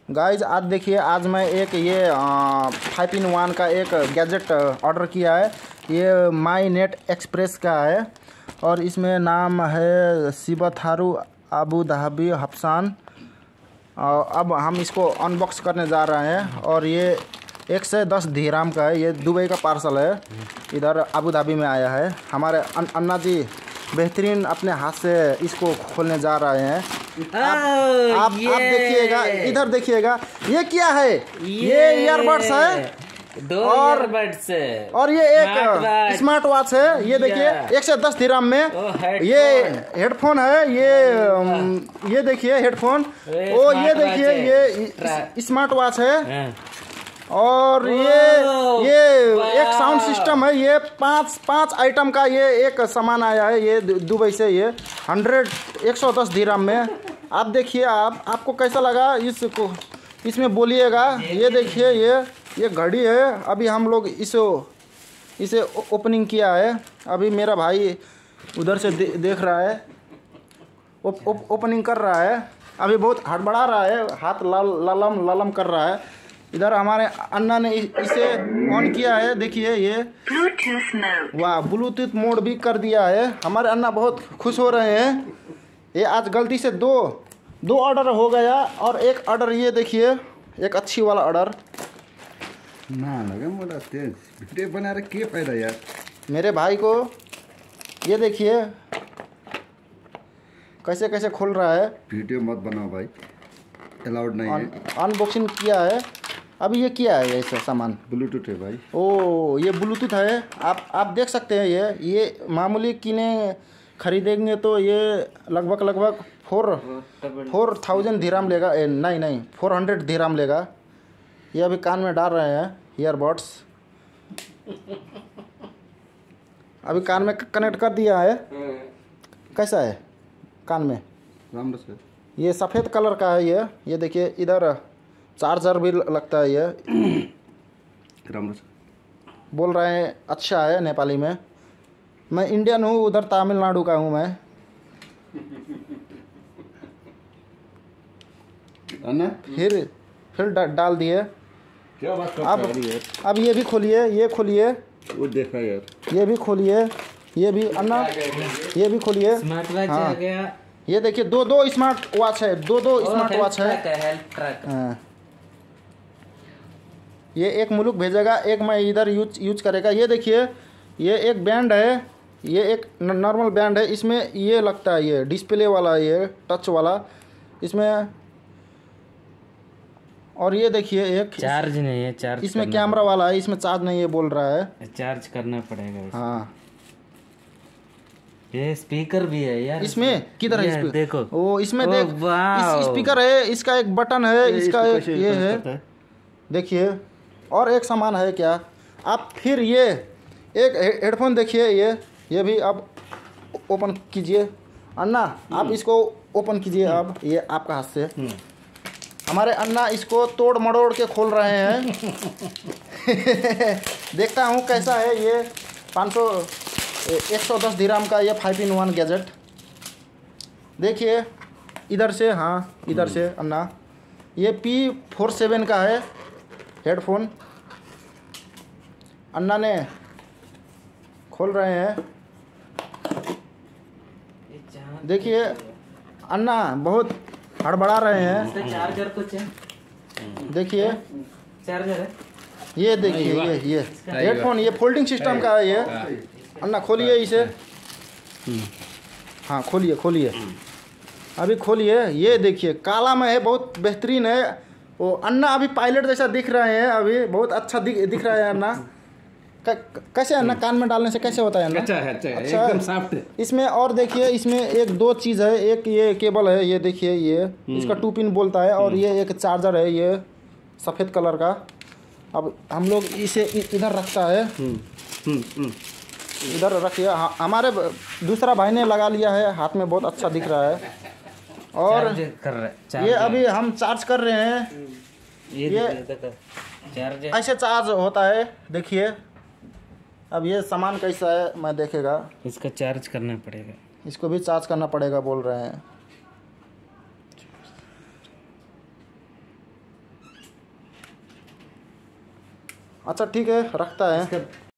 Guys आज देखिए, आज मैं एक ये 5-in-1 का एक गैजेट ऑर्डर किया है। ये माई नेट एक्सप्रेस का है और इसमें नाम है सिबथारू अबू धाबी हफ्सान। अब हम इसको अनबॉक्स करने जा रहे हैं और ये 1 से 10 दिरहम का है। ये दुबई का पार्सल है, इधर अबू धाबी में आया है। हमारे अन्ना जी बेहतरीन अपने हाथ से इसको खोलने जा रहे हैं। आप देखिएगा, इधर देखिएगा, ये क्या है? ये ईयरबड्स है, दो ईयरबड्स है और ये एक स्मार्ट वॉच है। ये देखिए 1 से 10 दिरहम में। ये हेडफोन है, ये देखिए हेडफोन। ओ ये देखिए ये स्मार्ट वॉच है और ये एक साउंड सिस्टम है। ये पाँच आइटम का ये एक सामान आया है, ये दुबई से। ये 110 दिरहम में। आप देखिए, आपको कैसा लगा इसको, इसमें बोलिएगा। ये देखिए ये घड़ी है। अभी हम लोग इसे ओपनिंग किया है। अभी मेरा भाई उधर से देख रहा है, ओपनिंग कर रहा है। अभी बहुत हड़बड़ा रहा है, हाथ ललम कर रहा है। इधर हमारे अन्ना ने इसे ऑन किया है। देखिए ये वाह, ब्लूटूथ मोड भी कर दिया है। हमारे अन्ना बहुत खुश हो रहे हैं। ये आज गलती से दो ऑर्डर हो गया और एक ऑर्डर ये देखिए, एक अच्छी वाला ऑर्डर ना लगा मोड़ा तेज वीडियो बना रहे, क्या फायदा यार। मेरे भाई को ये देखिए कैसे कैसे खोल रहा है। वीडियो मत बनाओ भाई, अलाउड नहीं है। अनबॉक्सिंग किया है। अभी ये क्या है? ऐसा सामान ब्लूटूथ है भाई। ओ ये ब्लूटूथ है। आप देख सकते हैं। ये मामूली किने खरीदेंगे तो ये लगभग 4,000 दिरहम लेगा। नहीं 400 दिरहम लेगा। ये अभी कान में डाल रहे हैं ईयरबड्स। अभी कान में कनेक्ट कर दिया है। कैसा है कान में? राम से ये सफ़ेद कलर का है। ये देखिए, इधर चार्जर भी लगता है। ये राम बोल रहे हैं अच्छा है नेपाली में। मैं इंडियन हूँ, उधर तमिलनाडु का हूँ मैं। फिर डाल दिए। क्या बात करता है? अब ये भी खोलिए, ये खोलिए, वो देखा यार, ये भी खोलिए, ये भी अन्ना, ये भी खोलिए। स्मार्ट वॉच आ गया। ये देखिए दो स्मार्ट वॉच है, दो स्मार्ट वॉच है। Health track. हाँ। ये एक मुल्क भेजेगा, एक मैं इधर यूज करेगा। ये देखिए, ये एक बैंड है, ये एक नॉर्मल बैंड है। इसमें ये लगता है, ये डिस्प्ले वाला, ये टच वाला इसमें। और ये देखिए एक चार्ज नहीं है, चार्ज इसमें कैमरा वाला है, इसमें चार्ज नहीं है बोल रहा है। चार्ज करना पड़ेगा। हाँ, ये स्पीकर भी है यार इसमें। किधर है स्पीकर? देखो, ओ इसमें देख, स्पीकर है। इसका एक बटन है, इसका एक ये है। देखिए, और एक सामान है क्या आप? फिर ये एक हेडफोन देखिए, ये भी आप ओपन कीजिए। अन्ना आप इसको ओपन कीजिए। अब ये आपका हाथ से। हमारे अन्ना इसको तोड़ मड़ोड़ के खोल रहे हैं। देखता हूँ कैसा है ये। 110 दिरहम का ये 5-in-1 गैजेट। देखिए इधर से, हाँ इधर से अन्ना। ये P47 का है हेडफोन। अन्ना ने खोल रहे हैं। देखिए अन्ना बहुत हड़बड़ा रहे हैं। चार्जर कुछ है, देखिए चार्जर है। ये देखिए, ये हेडफोन, ये फोल्डिंग सिस्टम का है ये। अन्ना खोलिए इसे। हाँ खोलिए, अभी खोलिए। ये देखिए काला में है, बहुत बेहतरीन है। वो अन्ना अभी पायलट जैसा दिख रहे हैं। अभी बहुत अच्छा दिख रहा है अन्ना। कैसे अन्ना, कान में डालने से कैसे होता है अन्ना? अच्छा एकदम सॉफ्ट है। इसमें और देखिए, इसमें एक दो चीज़ है। एक ये केबल है, ये देखिए, ये इसका 2 पिन बोलता है। और ये एक चार्जर है, ये सफ़ेद कलर का। अब हम लोग इसे इधर रखता है, इधर रखिए। हमारे दूसरा भाई ने लगा लिया है हाथ में, बहुत अच्छा दिख रहा है। और ये अभी हम चार्ज कर रहे हैं। ये ऐसे चार्ज होता है। देखिए अब ये सामान कैसा है मैं देखेगा। इसका चार्ज करना पड़ेगा, इसको भी चार्ज करना पड़ेगा बोल रहे हैं। अच्छा ठीक है, रखता है।